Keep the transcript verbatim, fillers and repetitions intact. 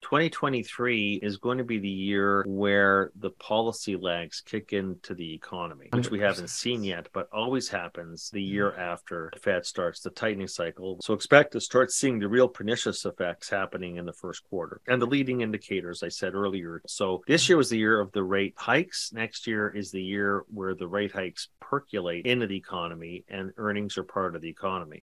twenty twenty-three is going to be the year where the policy lags kick into the economy, which we haven't seen yet, but always happens the year after the Fed starts the tightening cycle. So expect to start seeing the real pernicious effects happening in the first quarter. And the leading indicators I said earlier. So this year was the year of the rate hikes. Next year is the year where the rate hikes percolate into the economy and earnings are part of the economy.